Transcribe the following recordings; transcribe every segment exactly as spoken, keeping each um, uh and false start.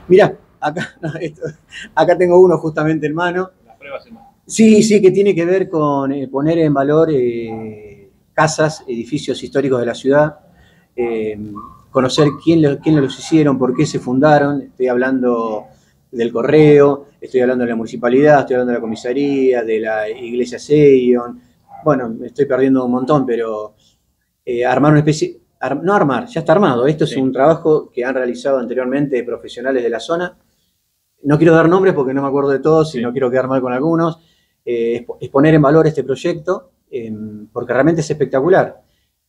Mirá, acá, no, esto, acá tengo uno justamente en mano. Las pruebas en mano. Sí, sí, que tiene que ver con eh, poner en valor eh, casas, edificios históricos de la ciudad, eh, conocer quién, lo, quién los hicieron, por qué se fundaron. Estoy hablando del Correo, estoy hablando de la municipalidad, estoy hablando de la comisaría, de la iglesia Seion. Bueno, me estoy perdiendo un montón, pero eh, armar una especie, ar, no armar, ya está armado. Esto es Sí. un trabajo que han realizado anteriormente profesionales de la zona. No quiero dar nombres porque no me acuerdo de todos y Sí. no quiero quedar mal con algunos. Eh, es poner en valor este proyecto eh, porque realmente es espectacular.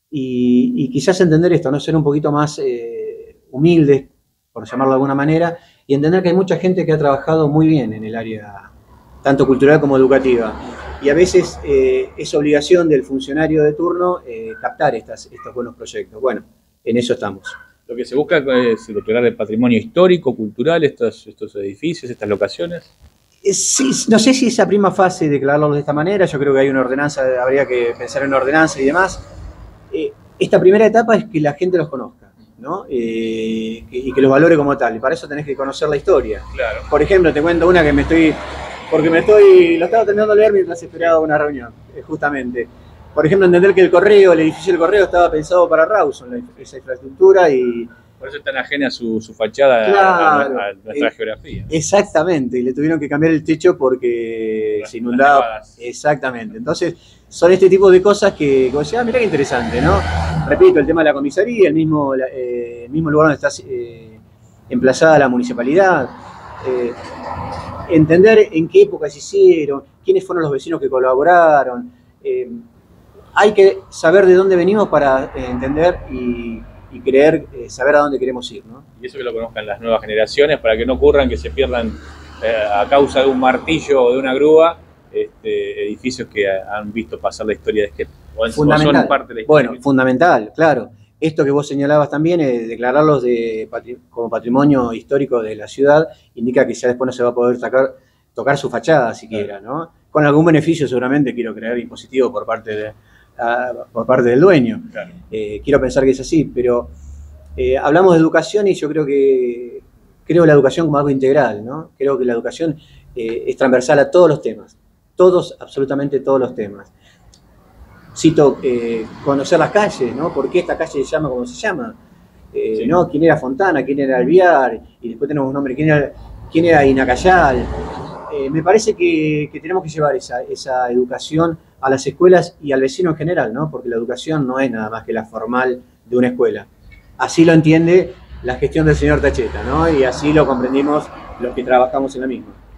Y, y quizás entender esto, no ser un poquito más eh, humildes, por llamarlo de alguna manera, y entender que hay mucha gente que ha trabajado muy bien en el área tanto cultural como educativa. Y a veces eh, es obligación del funcionario de turno eh, captar estas, estos buenos proyectos. Bueno, en eso estamos. Lo que se busca es declarar el patrimonio histórico, cultural, estos, estos edificios, estas locaciones. Sí, no sé si esa prima fase declararlo de esta manera, yo creo que hay una ordenanza, habría que pensar en una ordenanza y demás. Eh, esta primera etapa es que la gente los conozca, ¿no? Eh, y que los valore como tal, y para eso tenés que conocer la historia. Claro. Por ejemplo, te cuento una que me estoy, porque me estoy, lo estaba terminando de leer mientras esperaba una reunión, eh, justamente. Por ejemplo, entender que el correo, el edificio del correo estaba pensado para Rawson, esa infraestructura, y por eso es tan ajena a su, su fachada, claro, a, a nuestra eh, geografía. Exactamente, y le tuvieron que cambiar el techo porque las, se inundaba. Exactamente, entonces son este tipo de cosas que, como decía, ah, mirá qué interesante, ¿no? Repito, el tema de la comisaría, el mismo, eh, el mismo lugar donde está eh, emplazada la municipalidad, eh, entender en qué época se hicieron, quiénes fueron los vecinos que colaboraron. Eh, hay que saber de dónde venimos para eh, entender y, y creer, eh, saber a dónde queremos ir, ¿no? Y eso que lo conozcan las nuevas generaciones, para que no ocurran que se pierdan eh, a causa de un martillo o de una grúa este, edificios que han visto pasar la historia de Esquel. O fundamental. Son parte de la historia. Bueno, fundamental, claro. Esto que vos señalabas también, eh, declararlos de, como patrimonio histórico de la ciudad, indica que ya después no se va a poder tocar, tocar su fachada siquiera, ¿no? Con algún beneficio seguramente, quiero creer, impositivo por parte de... por parte del dueño. Claro. Eh, quiero pensar que es así, pero eh, hablamos de educación y yo creo que creo la educación como algo integral, ¿no? Creo que la educación eh, es transversal a todos los temas, todos, absolutamente todos los temas. Cito, eh, conocer las calles, ¿no? ¿Por qué esta calle se llama como se llama? Eh, sí. ¿no? ¿Quién era Fontana? ¿Quién era Alvear? Y después tenemos un nombre, ¿quién era, quién era Inacayal? Eh, me parece que, que tenemos que llevar esa, esa educación a las escuelas y al vecino en general, ¿no? Porque la educación no es nada más que la formal de una escuela. Así lo entiende la gestión del señor Tacheta, ¿no? Y así lo comprendimos los que trabajamos en la misma.